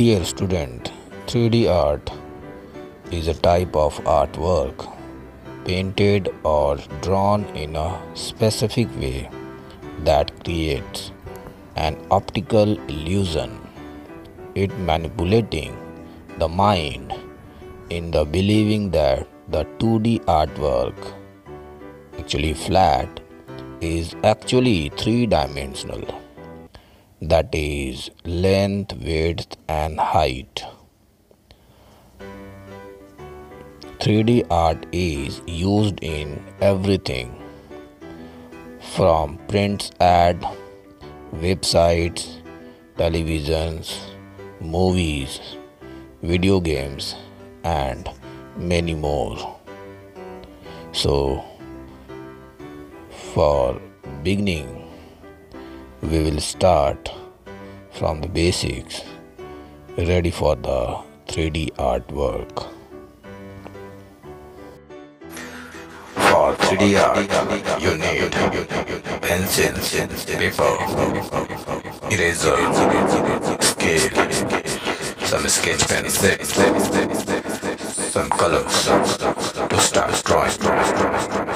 Dear student, 3D art is a type of artwork painted or drawn in a specific way that creates an optical illusion. It manipulating the mind in the believing that the 2D artwork, actually flat, is actually three-dimensional. That is length, width, and height. 3D art is used in everything from prints, ad, websites, televisions, movies, video games, and many more. So, for beginning, we will start from the basics, ready for the 3D artwork. For 3D art, you need pencil, paper, eraser, scale, some sketch pens, some colors to start drawing.